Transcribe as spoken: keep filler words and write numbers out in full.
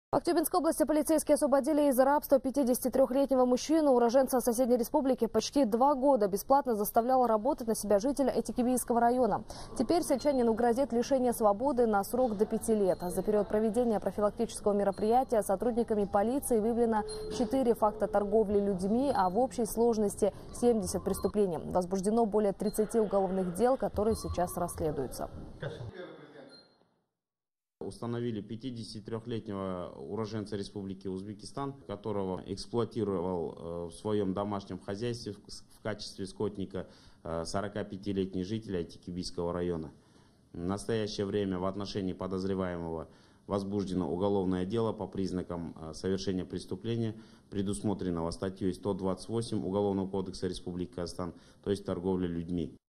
В Актюбинской области полицейские освободили из рабства пятидесятитрёхлетнего мужчину, уроженца соседней республики. Почти два года бесплатно заставлял работать на себя жителя Этикибийского района. Теперь сельчанину грозит лишение свободы на срок до пяти лет. За период проведения профилактического мероприятия сотрудниками полиции выявлено четыре факта торговли людьми, а в общей сложности семьдесят преступлений. Возбуждено более тридцати уголовных дел, которые сейчас расследуются. Установили пятидесятитрёхлетнего уроженца Республики Узбекистан, которого эксплуатировал в своем домашнем хозяйстве в качестве скотника сорокапятилетний житель Этикибийского района. В настоящее время в отношении подозреваемого возбуждено уголовное дело по признакам совершения преступления, предусмотренного статьей сто двадцать восемь Уголовного кодекса Республики Казахстан, то есть торговля людьми.